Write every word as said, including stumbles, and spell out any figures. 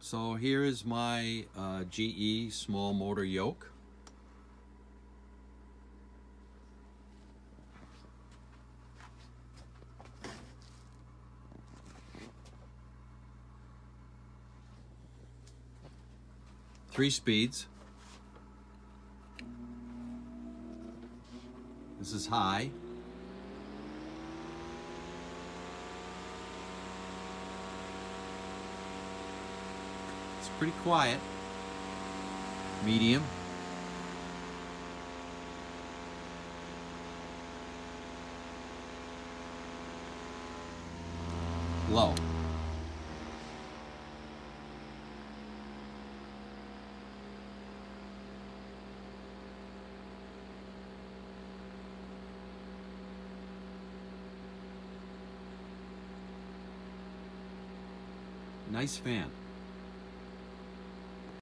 So here is my uh, G E small motor yoke. Three speeds. This is high. It's pretty quiet. Medium. Low. Nice fan.